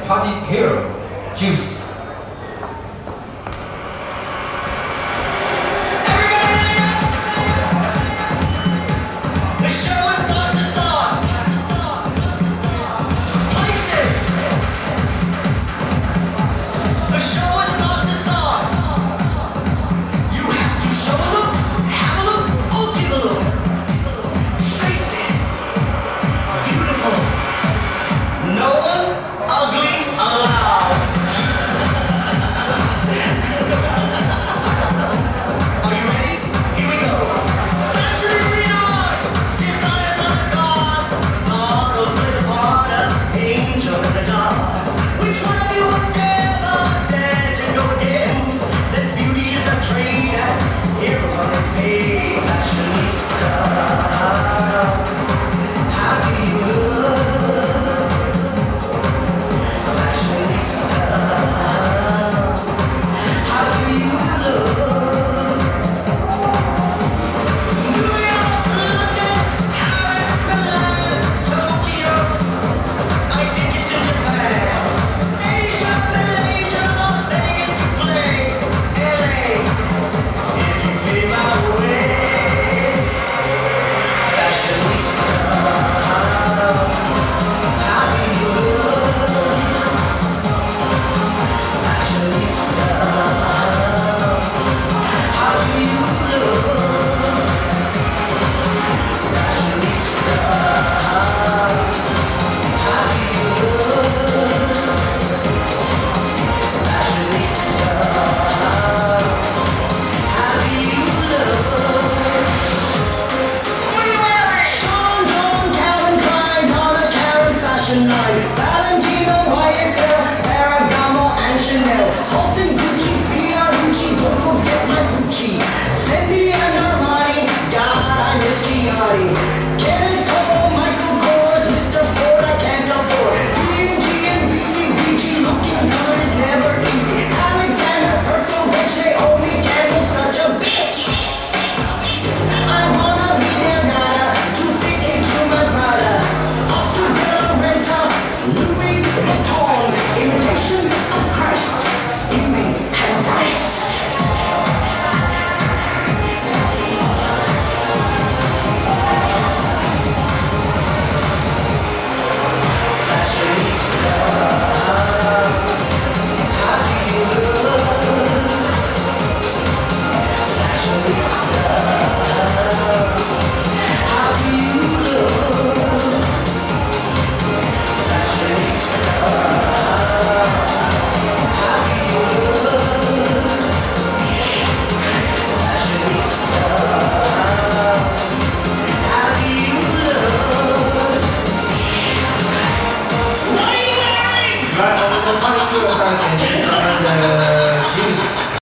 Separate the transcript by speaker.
Speaker 1: party hero, Juice.
Speaker 2: The show is about to start. Places. The show is about to start. You have to show a look, have a look, or give a look. Faces. Beautiful. No one ugly allowed. Are you ready? Here we go. Fashion is the art. Designers are the gods. Models play the part of angels in the dark. Which one of you would never dare to go against? That beauty is a trade and everyone is paid. Fashionista. How do you look? Fashionista. How do you look? New York, London, Paris, Milan, Tokyo. I think it's in Japan. Asia, Malaysia, Las Vegas to play. LA, if you pay my way. Fashionista. How do you look? Fashionista. How do you look? Fashionista. How do you look? Fashionista. How do you look? Sean, John, Calvin Klein, Donna Karen's fashion line. Valentino, YSL, Ferragamo, and Chanel. Halston, Gucci, Fiorucci, don't forget my Gucci. Fendi and Armani, God, I miss Gianni. Kenneth Cole, Michael Kors, Mr. Ford, I can't afford. D&G and BCBG, looking good is never easy. Alexander, Berkowitz, Naomi Campbell, such a bitch. I wanna be their nada to fit into my Prada. Oscar de la Renta, Louis Vuitton, imitation of Christ. Beauty has a price. Fashionista. How do you look? Fashionista. How do you look? Fashionista. How do you look? Fashionista. How do you look? What are you wearing?
Speaker 1: Right, the party hero, Juice.